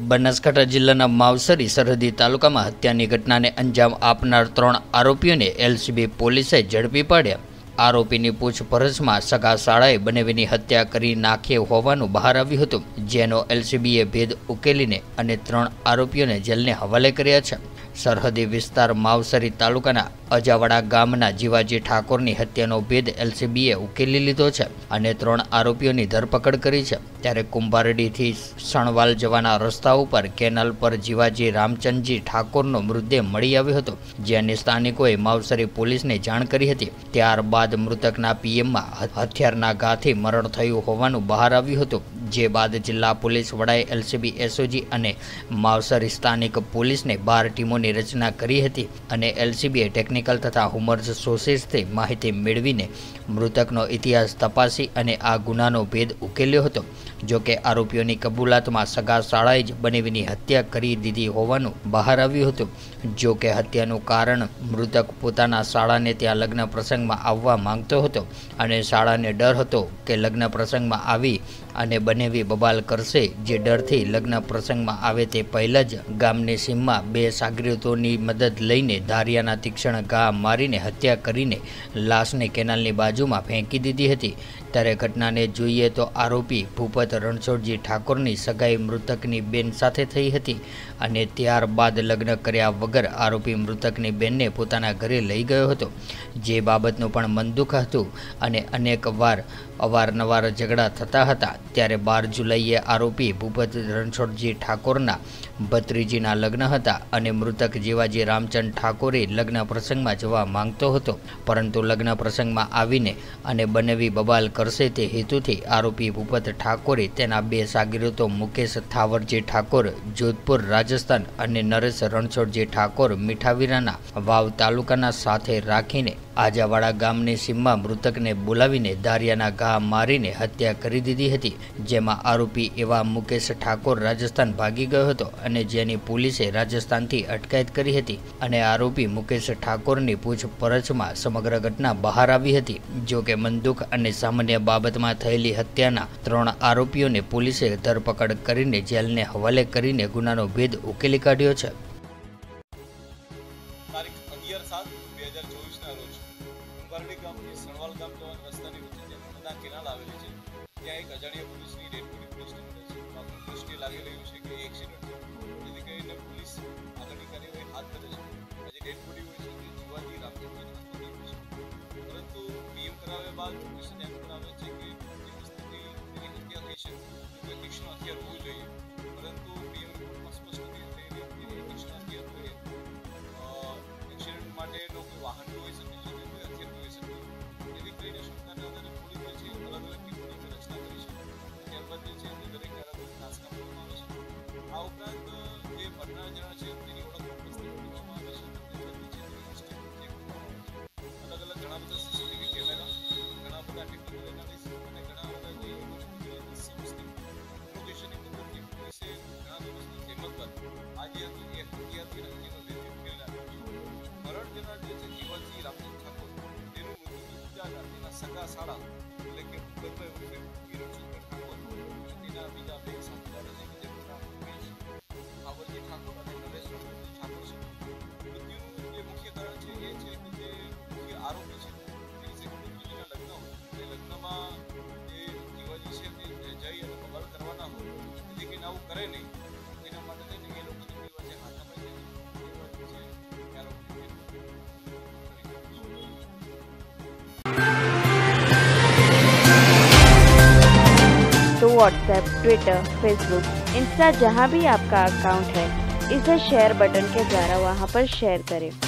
બનાસકાંઠા જિલ્લાના માવસરી સરહદી તાલુકામાં હત્યાની ઘટનાને અંજામ આપનાર 3 આરોપીઓને એલસીબી પોલીસે ઝડપી પાડ્યા। આરોપીની પૂછપરછમાં સગા શાળાએ બનેવીની હત્યા કરી નાખી હોવાનું બહાર આવ્યું હતું, જેનો એલસીબીએ ભેદ ઉકેલીને અને 3 આરોપીઓને જેલને હવાલે કર્યા છે। સરહદી વિસ્તાર માવસરી તાલુકાના અજાવાડા ગામના જીવાજી ઠાકોરની હત્યાનો ભેદ એલસીબીએ ઉકેલી લીધો છે અને 3 આરોપીઓની ધરપકડ કરી છે। ત્યારે કુંભારડીથી સણવાલ જવાના રસ્તા ઉપર કેનાલ પર જીવાજી રામચંદજી ઠાકોરનો મૃતદેહ મળી આવ્યો હતો, જેની સ્થાનિકોએ માવસરી પોલીસને જાણ કરી હતી। ત્યારબાદ મૃતકના પીએમમાં હથિયારના ઘાથી મરણ થયું હોવાનું બહાર આવ્યું હતું, જે બાદ જિલ્લા પોલીસ વડાએ એલસીબી એસઓજી અને માવસરી સ્થાનિક પોલીસને 12 ટીમોની રચના કરી હતી અને એલસીબીએ ટેકનિકલ તથા હુમર્સ સોર્સિસથી માહિતી મેળવીને મૃતકનો ઇતિહાસ તપાસી અને આ ગુનાનો ભેદ ઉકેલ્યો હતો। જોકે આરોપીઓની કબૂલાતમાં સગા શાળાએ જ બનેવીની હત્યા કરી દીધી હોવાનું બહાર આવ્યું હતું। જોકે હત્યાનું કારણ મૃતક પોતાના શાળાને ત્યાં લગ્ન પ્રસંગમાં આવવા માંગતો હતો અને શાળાને ડર હતો કે લગ્ન પ્રસંગમાં આવી અને બનેવી બબાલ કરશે, જે ડરથી લગ્ન પ્રસંગમાં આવે તે પહેલાં જ ગામની સીમમાં 2 સાગરીતોની મદદ લઈને ધારિયાના તીક્ષ્ણ ઘા મારીને હત્યા કરીને લાશને કેનાલની બાજુમાં ફેંકી દીધી હતી। ત્યારે ઘટનાને જોઈએ તો આરોપી ભૂપત રણછોડજી ઠાકોરની સગાઈ મૃતકની બેન સાથે થઈ હતી અને ત્યારબાદ લગ્ન કર્યા વગર આરોપી મૃતકની બેનને પોતાના ઘરે લઈ ગયો હતો, જે બાબતનું પણ મન દુઃખ હતું અને અવારનવાર ઝઘડા થતા હતા। ત્યારે 12 જુલાઈએ આરોપી ભૂપત રણછોડજી ઠાકોરના ભત્રીજીના લગ્ન હતા અને મૃતક જીવાજી રામચંદ ઠાકોરે લગ્ન પ્રસંગમાં જવા માંગતો હતો, પરંતુ લગ્ન પ્રસંગમાં આવીને અને બનેવી બબાલ કરશે તે હેતુથી આરોપી ભૂપત ઠાકોરે તેના 2 સાગરીતો મુકેશ થાવરજી ઠાકોર જોધપુર રાજસ્થાન અને નરેશ રણછોડજી ઠાકોર મીઠાવીરાના વાવ તાલુકાના સાથે રાખીને આજાવાડા ગામની સીમમાં મૃતકને બોલાવીને ધારિયાના ઘા મારીને હત્યા કરી દીધી હતી, જેમાં આરોપી એવા મુકેશ ઠાકોર રાજસ્થાન ભાગી ગયો હતો અને જેની પોલીસે રાજસ્થાનથી અટકાયત કરી હતી અને આરોપી મુકેશ ઠાકોરની પૂછપરછમાં સમગ્ર ઘટના બહાર આવી હતી। જોકે મનદુખ અને સામાન્ય બાબતમાં થયેલી હત્યાના 3 આરોપીઓને પોલીસે ધરપકડ કરીને જેલને હવાલે કરીને ગુનાનો ભેદ ઉકેલી કાઢ્યો છે। તારીખ 11/7/2024 ના રોજ કુંભારડી ગામથી સણવાલ ગામ જવાના રસ્તાની વચ્ચે જે નર્મદા કેનાલ આવેલી છે, ત્યાં એક અજાણ્યા પોલીસની ડેડ બોડી પોલીસને મળે છે। આપણી દૃષ્ટિએ લાગી રહ્યું છે કે એક્સિડન્ટ છે, જેથી કરીને પોલીસ આગળની કાર્યવાહી હાથ ધરે છે। આ જે ડેડ બોડી હોય છે તે જીવાજી રામચંદજી ઠાકોરની હોય છે, પરંતુ પીએમ કરાવ્યા બાદ પોલીસને એમ પણ આવે છે કે જે વસ્તુની તેની હત્યા થઈ છે તો કોઈ તીક્ષ્ણ હથિયાર હોવું જોઈએ, પરંતુ પીએમ રિપોર્ટમાં સ્પષ્ટ રીતે તીક્ષ્ણ હથિયાર જોઈએ એક્સિડન્ટ માટેનો કોઈ વાહન હોઈ શકે છે, કોઈ હથિયાર હોઈ શકે છે, જેથી કરીને શંકાના આધારે પોલીસ જે છે અલગ અલગ ટીમોની રચના કરી છે। ત્યારબાદ જે છે તે દરેક આરોપીને નાસ્તા કરવામાં આવે છે। આ ઉપરાંત જે મરનાર જણા છે તેની ઓળખ કરવામાં આવે છે, અલગ અલગ ઘણા બધા સીસીટીવી કેમેરા, ઘણા બધા ટેકનિકલ એનાલિસિસ અને ઘણા બધા જે લોકેશનની મદદથી પોલીસે ઘણા દિવસની જહેમત બાદ આજે હતું એ હત્યાથી હત્યાનો ભેદ ઉકેલી નાખ્યો છે। મરણ જનાર જે છે જીવાજી રામચંદ ઠાકોર, તેનું મૃત્યુ તેના સગા શાળા એટલે કે ભૂપતભાઈ ઉર્ફે રણછોડભાઈ ઠાકોર અને તેના બીજા 2 સાથીદારો છે કે જેમનું નામ મુકેશ થાવરજી ઠાકોર અને નરેશ રણછોડજી ઠાકોર છે। મૃત્યુનું જે મુખ્ય કારણ છે એ છે કે જે મુખ્ય આરોપી છે તેની જે ભત્રીજીના લગ્ન હોય તે લગ્નમાં જે જીવાજી છે તે જઈ અને બબાલ કરવાના હોય, જેથી કરીને આવું કરે નહીં એના માટે થઈને એ લોકો જેમની વચ્ચે હાથાપાઈ થઈ तो व्हाट्सएप, ट्विटर, फेसबुक, इंस्टा जहाँ भी आपका अकाउंट है, इसे शेयर बटन के द्वारा वहाँ पर शेयर करें।